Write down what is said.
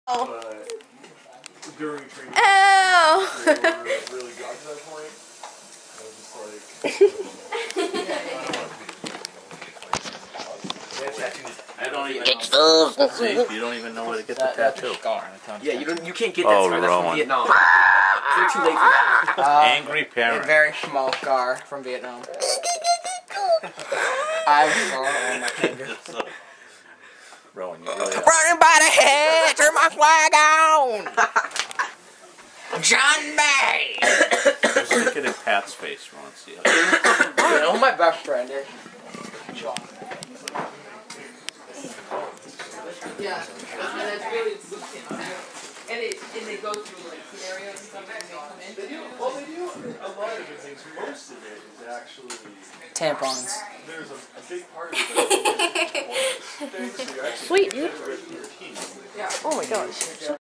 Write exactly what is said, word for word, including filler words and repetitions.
Oh. But during training, Oh. they were really got to that point. I was just like, I don't even know. See, you don't even know where to get the tattoo. Yeah, you don't. You can't get that Oh, scar. That's Rowan. from Vietnam. They're too late for that. Uh, Angry A parent. very small scar from Vietnam. I saw it on my finger. Rowan, you really are. Running by the head, turn my flag on! John May! Just stick it in Pat's face, Rowan. See how You know who my best friend is? John. Yeah, and that's really it's boot camp. And it and they go through like scenarios and stuff and they come in. they do, well, they do a lot of different things. Most of it is actually, Tampons. there's a, a big part of it. Things, so you actually Sweet. get rid of your teeth. Yeah. Oh my gosh.